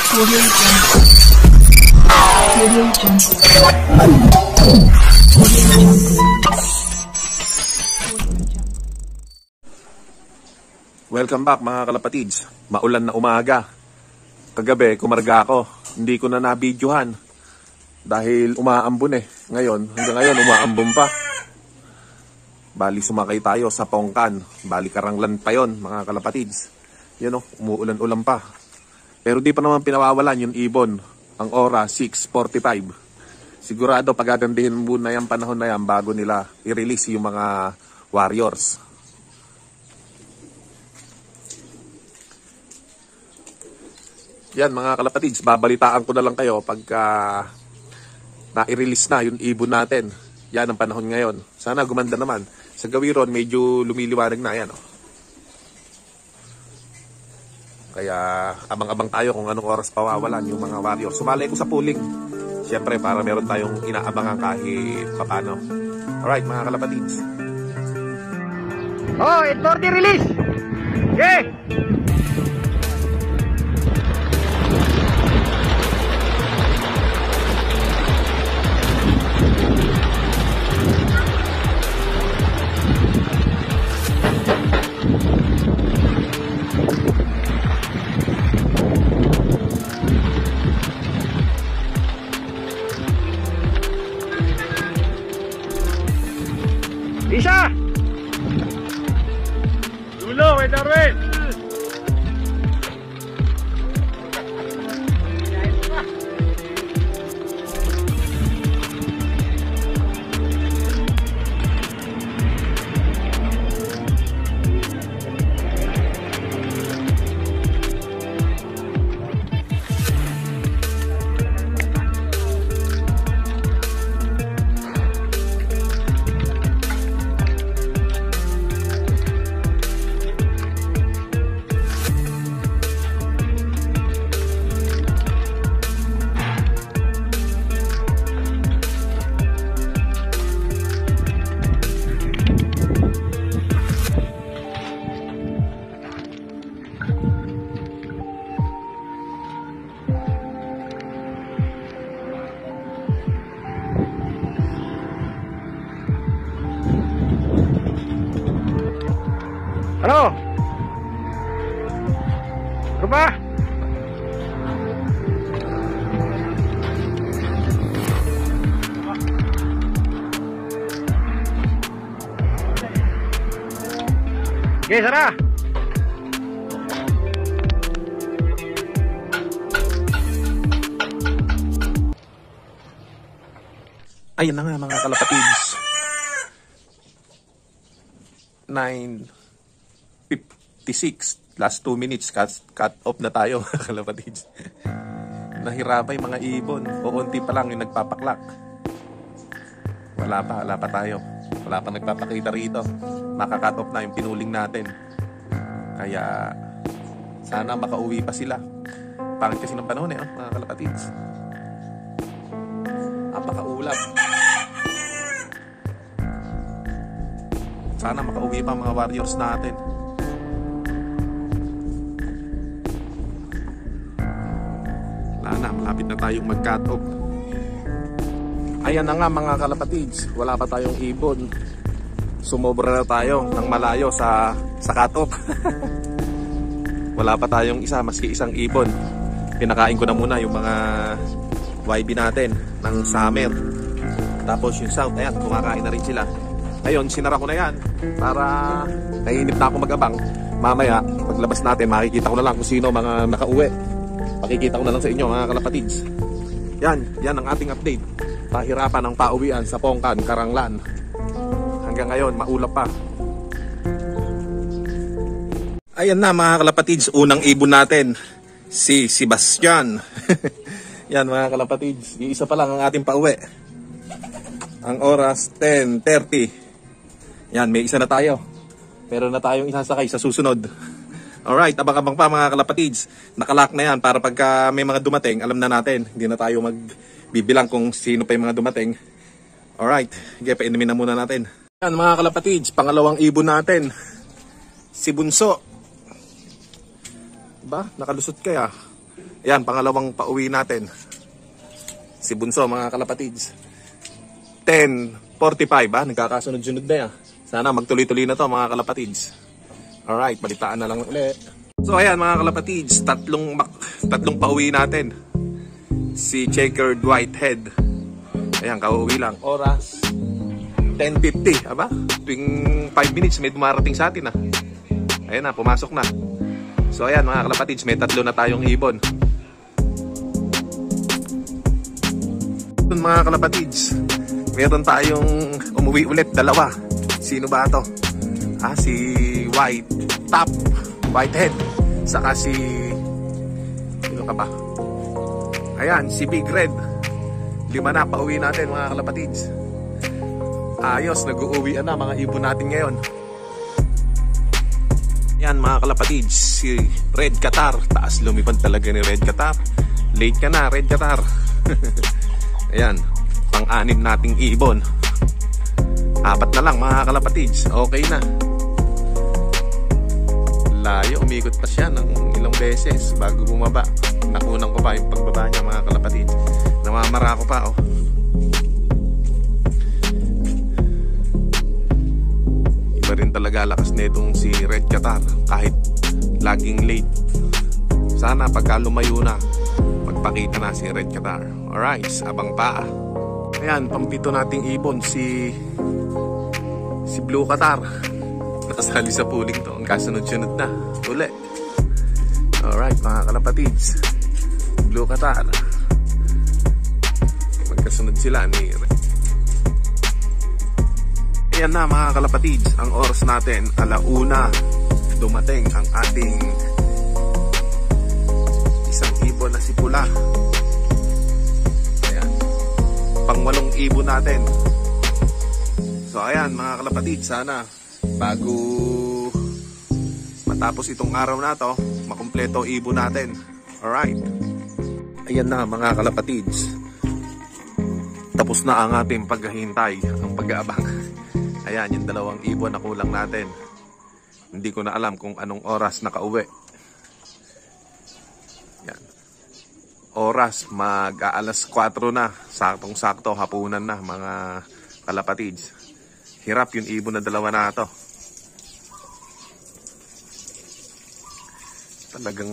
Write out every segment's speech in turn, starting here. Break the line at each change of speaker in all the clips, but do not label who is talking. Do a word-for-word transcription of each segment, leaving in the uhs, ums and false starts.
Audio Jungle. Audio Jungle. Audio Jungle.
Welcome back mga kalapatids. Maulan na umaga. Kagabi, kumarga ako. Hindi ko na nabidyohan. Dahil umaambon eh. Ngayon, hanggang ngayon umaambon pa. Bali sumakay tayo sa Pongkan. Bali Karanglan pa yon mga kalapatids. Yan o, umuulan-ulan pa. Pero di pa naman pinawawalan yung ibon. Ang oras, six forty-five. Sigurado pagagandihin muna yung panahon na yan bago nila i-release yung mga warriors. Yan mga kalapatids, babalitaan ko na lang kayo pagka na-i-release na yung ibon natin. Yan ang panahon ngayon. Sana gumanda naman. Sa Gawiron, medyo lumiliwanag na yan. Oh. Kaya abang-abang tayo kung anong oras pawawalan yung mga warriors. Sumali ko sa pooling. Siyempre para meron tayong inaabangan kahit papano. Alright mga kalapatids.
Oh, eight forty release! Yeah! Isa! Dulo, wait, Darwin! Ano? Ano ba? Okay, Sarah.
Ayun na nga mga kalapatids. nine fifty-six. Last two minutes. Cut, cut off na tayo mga kalapatids. Nahirapay mga ibon. Uunti pa lang yung nagpapaklak. Wala pa. Wala pa tayo. Wala pa nagpapakita rito. Maka-cut off na yung pinuling natin. Kaya sana makauwi pa sila. Pangit kasi ng panahon eh, oh, mga kalapatids. Napakaulap. Sana makauwi pa mga warriors natin. Wala na, malapit na tayong mag-cut off. Ayan na nga mga kalapatids, wala pa tayong ibon. Sumobra na tayo ng malayo sa, sa cut off. Wala pa tayong isa, maski isang ibon. Pinakain ko na muna yung mga Y B natin ng summer. Tapos yung south, ayan, kumakain na rin sila. Ngayon, sinara ko na yan para nainip na ako mag-abang. Mamaya, paglabas natin, makikita ko na lang kung sino mga nakauwi. Pakikita ko na lang sa inyo mga kalapatids. Yan, yan ang ating update. Pahirapan ng pauwian sa Pongkan, Karanglan. Hanggang ngayon, maulap pa. Ayan na mga kalapatids, unang ibon natin, si Sebastian. Yan mga kalapatids, iisa pa lang ang ating pauwi. Ang oras, ten thirty. Yan, may isa na tayo. Meron na tayong isasakay sa susunod. Alright, abang-abang pa mga kalapatids. Nakalock na yan para pagka may mga dumating, alam na natin. Hindi na tayo magbibilang kung sino pa yung mga dumating. Alright, sige, painumin na muna natin. Yan mga kalapatids, pangalawang ibon natin. Si Bunso. Ba, nakalusot kaya. Ayan, pangalawang pauwi natin. Si Bunso, mga kalapatids. ten forty-five, ha? Nagkakasunod-sunod na yan. Sana magtuloy-tuloy na to, mga kalapatids. Alright, balitaan na lang ulit. So ayan, mga kalapatids, tatlong, tatlong pauwi natin. Si Checkered Whitehead. Ayan, kauwi lang. Oras ten fifty, aba? Tuwing five minutes may dumarating sa atin, ha? Ayan na, pumasok na. So ayan, mga kalapatids, may tatlo na tayong ibon. Mga kalapatids, meron tayong umuwi ulit, dalawa. Sino ba ito? Ah, si White Top, Whitehead. Saka si sino ka ba? Ayan, si Big Red. Lima na, pauwi natin, mga kalapatids. Ayos, nag-uuwi na mga ibon natin ngayon. Yan, mga kalapatids, si Red Qatar. Taas lumipad talaga ni Red Qatar. Late ka na, Red Qatar. Ayan, pang-anim nating ibon. Apat na lang, mga kalapatids. Okay na. Layo, umikot pa siya ng ilang beses bago bumaba. Nakunang ko pa yung pagbaba niya, mga kalapatids. Namamara ko pa, oh. Iba rin talaga lakas nitong si Red Qatar kahit laging late. Sana pagka lumayo na, magpakita na si Red Qatar. Alright, abang pa. Ayan, pampito nating ibon si si Blue Qatar. Nakasali sa pooling to. Ang kasunod-sunod na. Uli. Alright, mga kalapatids. Blue Qatar. Magkasunod sila ni Ayan na, mga kalapatids. Ang oras natin, alauna. Dumating ang ating isang ibon na si Pula. Ayan, pangwalong ibon natin. So ayan, mga kalapatid, sana bago matapos itong araw na to, makumpleto ibon natin. Alright. Ayan na, mga kalapatids, tapos na ang ating paghahintay, ang pag-aabang. Ayan, yung dalawang ibon na kulang natin. Hindi ko na alam kung anong oras nakauwi. Yan. Oras, mag-aalas kwatro na. Saktong-sakto, hapunan na, mga kalapatids. Hirap yung ibon na dalawa na ito. Talagang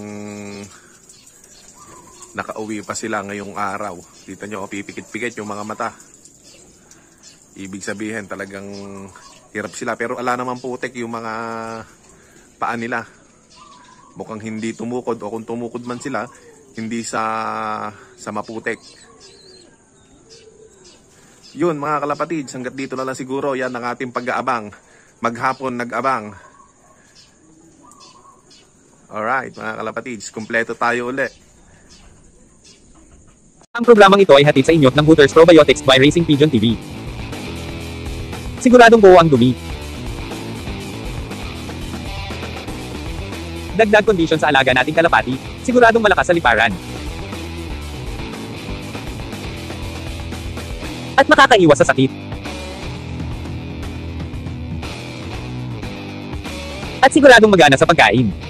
nakauwi pa sila ngayong araw. Dito nyo, pipikit-pikit yung mga mata. Ibig sabihin, talagang hirap sila. Pero ala naman putik yung mga paa nila. Mukhang hindi tumukod, o kung tumukod man sila, hindi sa sa maputik. Yun, mga kalapatids, hanggat dito na lang siguro. Yan ang ating pag-aabang. Maghapon nag-abang. Alright, mga kalapatids, kumpleto tayo uli.
Ang programang ito ay hatid sa inyo ng Hooters Probiotics by Racing Pigeon T V. Siguradong buo ang dumi. Dagdag kondisyon sa alaga nating kalapati, siguradong malakas sa liparan. At makakaiwas sa sakit. At siguradong magana sa pagkain.